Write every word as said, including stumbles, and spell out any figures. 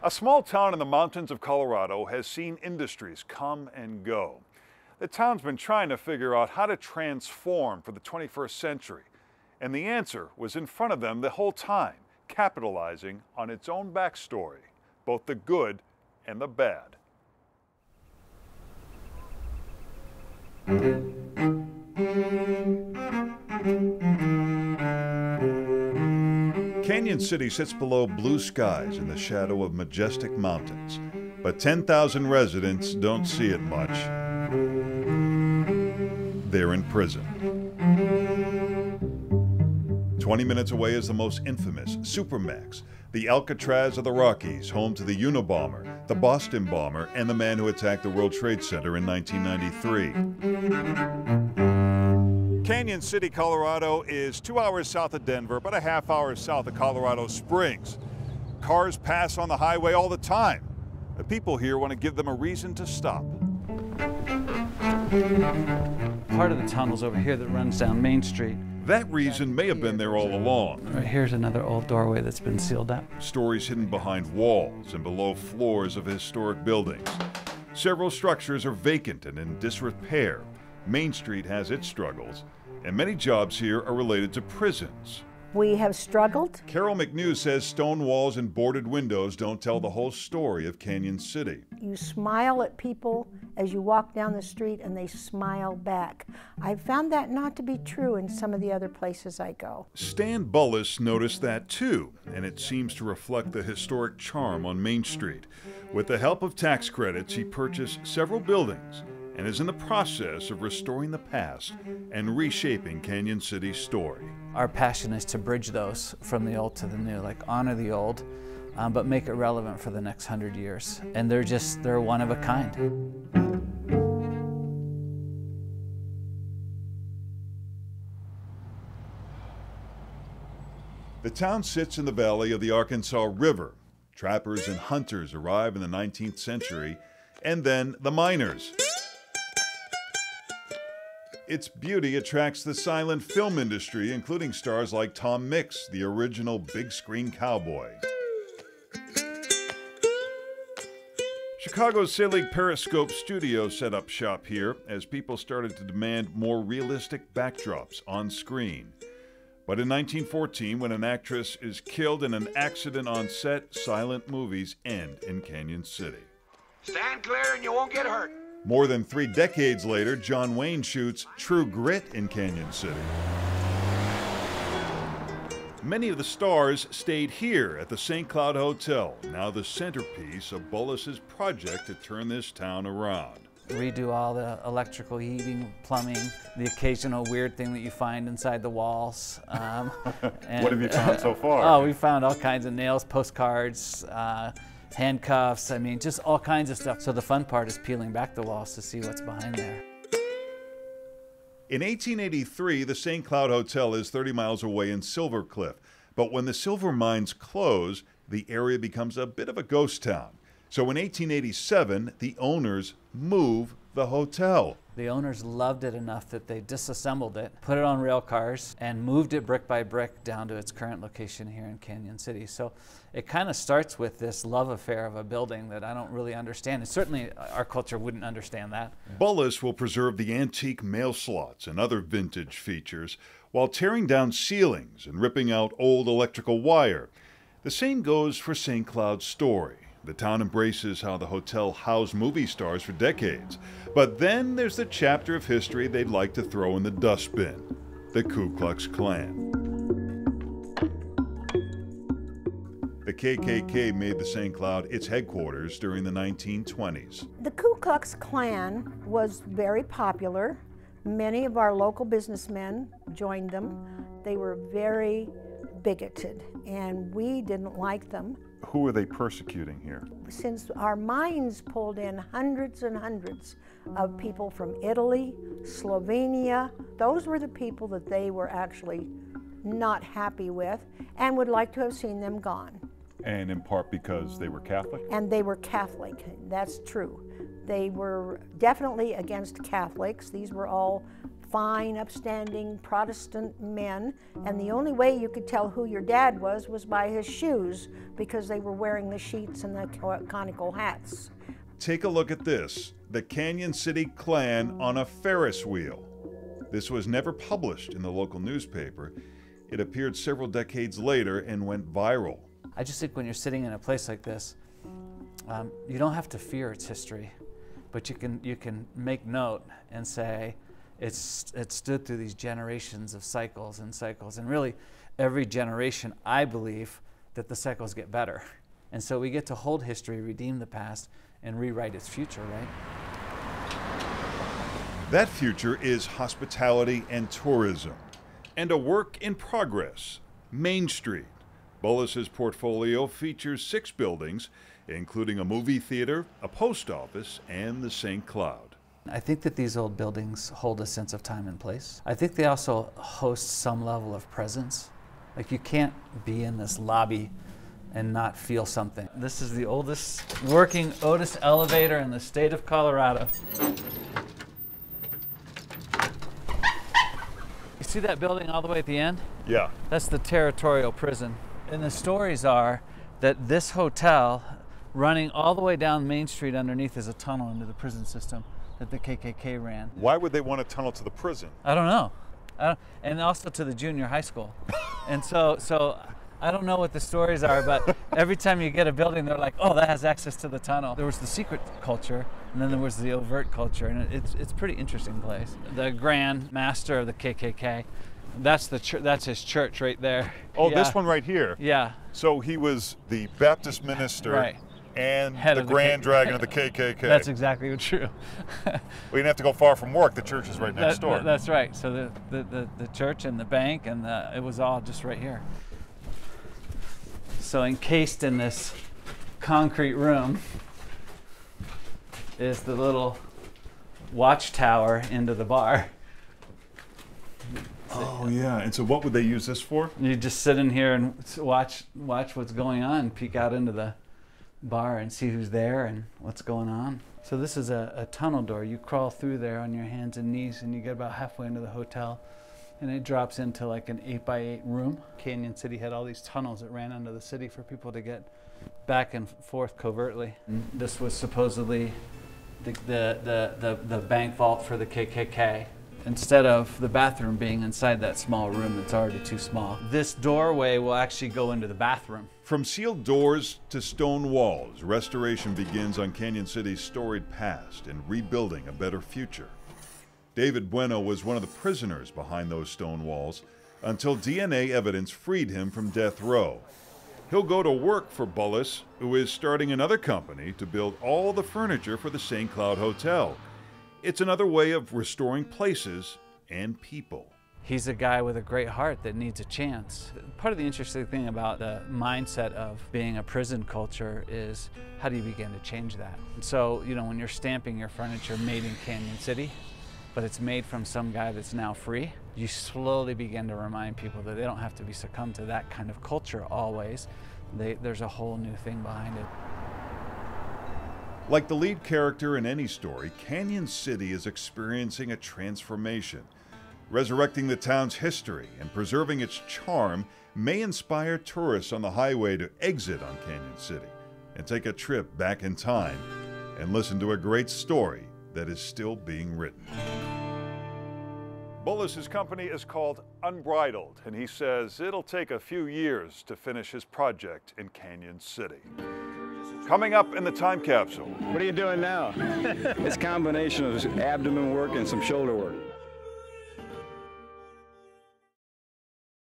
A small town in the mountains of Colorado has seen industries come and go. The town's been trying to figure out how to transform for the twenty-first century, and the answer was in front of them the whole time, capitalizing on its own backstory, both the good and the bad. Canon City sits below blue skies in the shadow of majestic mountains, but ten thousand residents don't see it much. They're in prison. twenty minutes away is the most infamous Supermax, the Alcatraz of the Rockies, home to the Unabomber, the Boston Bomber, and the man who attacked the World Trade Center in nineteen ninety-three. Canon City, Colorado is two hours south of Denver, but a half hour south of Colorado Springs. Cars pass on the highway all the time. The people here want to give them a reason to stop. Part of the tunnel's over here that runs down Main Street. That reason may have been there all along. Right here's another old doorway that's been sealed up. Stories hidden behind walls and below floors of historic buildings. Several structures are vacant and in disrepair. Main Street has its struggles, and many jobs here are related to prisons. We have struggled. Carol McNew says stone walls and boarded windows don't tell the whole story of Canon City. You smile at people as you walk down the street and they smile back. I've found that not to be true in some of the other places I go. Stan Bullis noticed that too, and it seems to reflect the historic charm on Main Street. With the help of tax credits, he purchased several buildings and is in the process of restoring the past and reshaping Canon City's story. Our passion is to bridge those from the old to the new, like honor the old, um, but make it relevant for the next hundred years. And they're just, they're one of a kind. The town sits in the valley of the Arkansas River. Trappers and hunters arrive in the nineteenth century, and then the miners. Its beauty attracts the silent film industry, including stars like Tom Mix, the original big-screen cowboy. Chicago's Selig Periscope Studio set up shop here as people started to demand more realistic backdrops on screen. But in nineteen fourteen, when an actress is killed in an accident on set, silent movies end in Canon City. Stand clear and you won't get hurt. More than three decades later, John Wayne shoots True Grit in Canon City. Many of the stars stayed here at the Saint Cloud Hotel, now the centerpiece of Bullis's project to turn this town around. Redo all the electrical, heating, plumbing, the occasional weird thing that you find inside the walls. Um, and, What have you found so far? Oh, we found all kinds of nails, postcards, uh, handcuffs, I mean, just all kinds of stuff. So the fun part is peeling back the walls to see what's behind there. In eighteen eighty-three, the Saint Cloud Hotel is thirty miles away in Silver Cliff. But when the silver mines close, the area becomes a bit of a ghost town. So in eighteen eighty-seven, the owners move the hotel. The owners loved it enough that they disassembled it, put it on rail cars, and moved it brick by brick down to its current location here in Canon City. So it kind of starts with this love affair of a building that I don't really understand. And certainly our culture wouldn't understand that. Bullis will preserve the antique mail slots and other vintage features while tearing down ceilings and ripping out old electrical wire. The same goes for Saint Cloud's story. The town embraces how the hotel housed movie stars for decades. But then there's the chapter of history they'd like to throw in the dustbin, the Ku Klux Klan. The K K K made the Saint Cloud its headquarters during the nineteen twenties. The Ku Klux Klan was very popular. Many of our local businessmen joined them. They were very bigoted, and we didn't like them. Who are they persecuting here? Since our mines pulled in hundreds and hundreds of people from Italy, Slovenia, those were the people that they were actually not happy with and would like to have seen them gone. And in part because they were Catholic? And they were Catholic, that's true. They were definitely against Catholics. These were all fine, upstanding Protestant men, and the only way you could tell who your dad was was by his shoes, because they were wearing the sheets and the conical hats. Take a look at this, the Canon City clan on a Ferris wheel. This was never published in the local newspaper. It appeared several decades later and went viral. I just think when you're sitting in a place like this, um, you don't have to fear its history, but you can you can make note and say it's it stood through these generations of cycles and cycles, and really every generation, I believe that the cycles get better, and so we get to hold history, redeem the past, and rewrite its future, right? That future is hospitality and tourism, and a work in progress, Main Street. Bullis's portfolio features six buildings, including a movie theater, a post office, and the Saint Cloud. I think that these old buildings hold a sense of time and place. I think they also host some level of presence. Like, you can't be in this lobby and not feel something. This is the oldest working Otis elevator in the state of Colorado. You see that building all the way at the end? Yeah. That's the territorial prison. And the stories are that this hotel, running all the way down Main Street underneath, is a tunnel into the prison system that the K K K ran. Why would they want to tunnel to the prison? I don't know. I don't, and also to the junior high school. And so, so I don't know what the stories are, but every time you get a building, they're like, oh, that has access to the tunnel. There was the secret culture, and then there was the overt culture, and it's it's a pretty interesting place. The Grand Master of the K K K, that's the ch that's his church right there. Oh, yeah. This one right here. Yeah. So he was the Baptist minister, right, and Head the of the Grand K Dragon of the K K K. That's exactly true. Well, you didn't have to go far from work. The church is right next that, door. That, that's right. So the, the, the, the church and the bank, and the, it was all just right here. So encased in this concrete room is the little watchtower into the bar. Oh yeah, and so what would they use this for? You just sit in here and watch watch what's going on, peek out into the bar and see who's there and what's going on. So this is a, a tunnel door. You crawl through there on your hands and knees, and you get about halfway into the hotel, and it drops into like an eight by eight room. Canon City had all these tunnels that ran under the city for people to get back and forth covertly. And this was supposedly the, the, the, the, the bank vault for the K K K. Instead of the bathroom being inside that small room that's already too small, this doorway will actually go into the bathroom. From sealed doors to stone walls, restoration begins on Canon City's storied past and rebuilding a better future. David Bueno was one of the prisoners behind those stone walls until D N A evidence freed him from death row. He'll go to work for Bullis, who is starting another company to build all the furniture for the Saint Cloud Hotel. It's another way of restoring places and people. He's a guy with a great heart that needs a chance. Part of the interesting thing about the mindset of being a prison culture is, how do you begin to change that? And so, you know, when you're stamping your furniture made in Canon City, but it's made from some guy that's now free, you slowly begin to remind people that they don't have to be succumbed to that kind of culture always. They, there's a whole new thing behind it. Like the lead character in any story, Canon City is experiencing a transformation. Resurrecting the town's history and preserving its charm may inspire tourists on the highway to exit on Canon City and take a trip back in time and listen to a great story that is still being written. Bullis's company is called Unbridled, and he says it'll take a few years to finish his project in Canon City. Coming up in the time capsule. What are you doing now? It's a combination of abdomen work and some shoulder work.